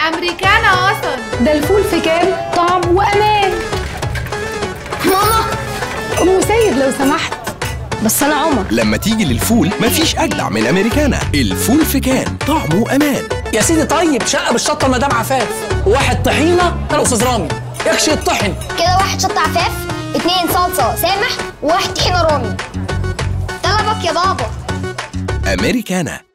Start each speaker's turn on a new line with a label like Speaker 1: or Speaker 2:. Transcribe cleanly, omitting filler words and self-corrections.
Speaker 1: أمريكانا وصل.
Speaker 2: ده الفول في كام؟ طعم وأمان.
Speaker 3: ماما
Speaker 2: أم سيد لو سمحت.
Speaker 3: بس أنا عمر.
Speaker 4: لما تيجي للفول مفيش أجدع من أمريكانا. الفول في كان طعمه وأمان.
Speaker 5: يا سيدي طيب شقة بالشطة المدام عفاف، وواحد طحينة يا أستاذ رامي يكشي الطحن
Speaker 3: كده 1 شطة عفاف، 2 صلصة سامح، و1 طحينة رامي. طلبك يا بابا.
Speaker 4: أمريكانا.